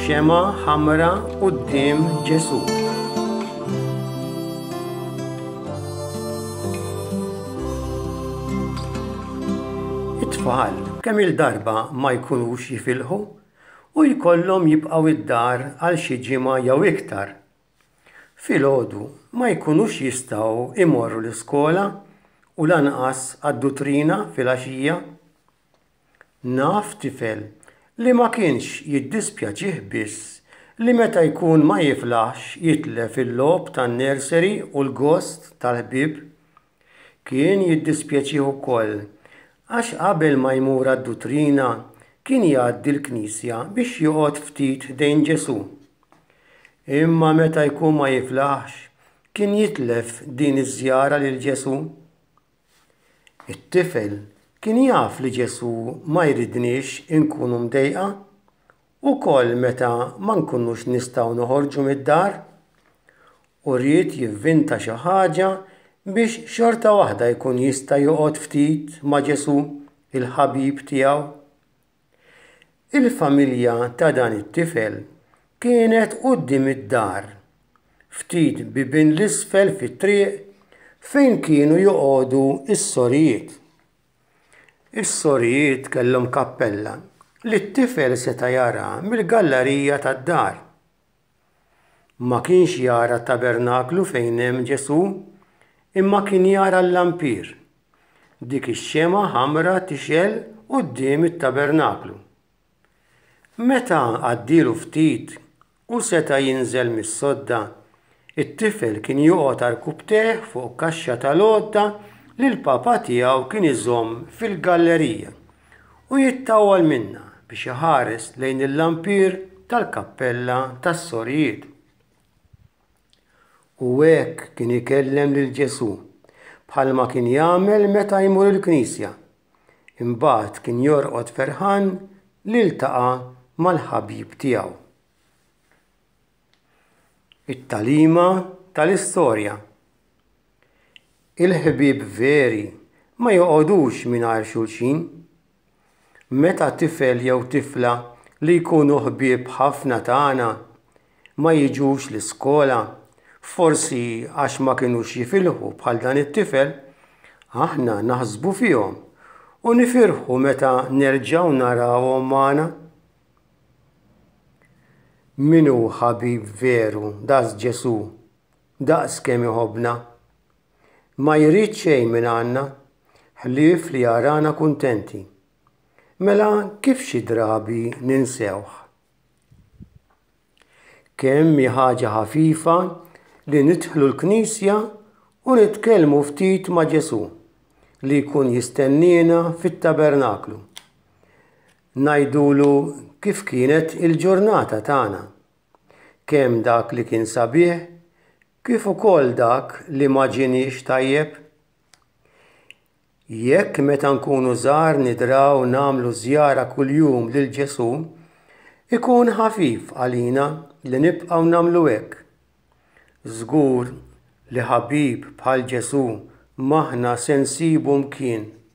xema ħamra quddiem Ġesu. It-tfal kemm il-darba ma jkunux jifilħu u jkollhom jibqgħu id-dar għal xi ġimgħa jew iktar. Filgħodu ma jkunux jistgħu imorru l-iskola u lanqas għad-dutrina filgħaxija. Naf tifel li ma kienx jiddispjaċih biss li meta jkun ma jiflaħx jitlef il-logħob tan-nursery u l-gost tal-ħbieb. Kien jiddispjaċih ukoll għax qabel ma jmur għad-dutrina kien jgħaddi l-Knisja biex joqgħod ftit ħdejn Ġesu. Imma meta jkun ma jiflaħx kien jitlef din iż-żjara lil Ġesu. It-tifel kien jaf li Ġesu ma jridniex inkunu mdejqa ukoll meta ma nkunux nistgħu noħorġu mid-dar u rrid jivvinta xi ħaġa biex xorta waħda jkun jista' joqgħod ftit ma' Ġesu il-ħabib tiegħu. Il-familja ta' dan it-tifel kienet quddiem id-dar, ftit bibien l-isfel fit-triq fejn kienu joqogħdu s-sorijiet. Is-sorijiet kellhom kappella li t-tifel seta' jara mill-gallerija tad-dar. Ma kienx jara t-tabernaklu fejn hemm Ġesu, imma kien jara l-lampir, dik ix-xema ħamra tixel quddiem it-tabernaklu. Meta għaddielu ftit u seta' jinżel mis-sodda, it-tifel kien joqgħod għall-kubteħ fuq kaxxa tal-għodda li l-papa tiegħu kien iżomm fil-gallerija u jittawwal minnha biex iħares lejn il-lampir tal-kappella tas-sorijiet. U hekk kien ikellem lil Ġesu bħalma kien jagħmel meta jmur il-Knisja. Imbagħad kien jorqod ferħan li iltaqa' mal-ħabib tiegħu. It-tagħlima tal-istorja. Il-ħbieb veri ma joqogħdux mingħajr xulxin. Meta tifel jew tifla li jkunu ħbieb ħafna tagħna ma jiġux l-iskola, forsi għax ma kinux jifilħu bħal dan it-tifel, aħna naħsbu fihom u nifirħu meta nerġgħu narawhom magħna. Min hu ħabib veru daqs Ġesu, daqs kemm iħobbna? Ma jrid xejn minn għandna, ħlief li jarana kuntenti. Mela kif xi drabi ninsewh. Kemm hi ħaġa ħafifa li nidħlu l-Knisja u nitkellmu ftit ma' Ġesu li jkun jistennina fit-tabernaklu. Ngħidulu kif kienet il-ġurnata tagħna, kemm dak li kien sabiħ, kif ukoll dak li ma ġiniex tajjeb. Jekk meta nkunu żgħar nidraw nagħmlu żjara kuljum lil Ġesu, ikun ħafif għalina li nibqgħu nagħmlu hekk. Żgur li ħabib bħal Ġesu m'aħna se nsibu mkien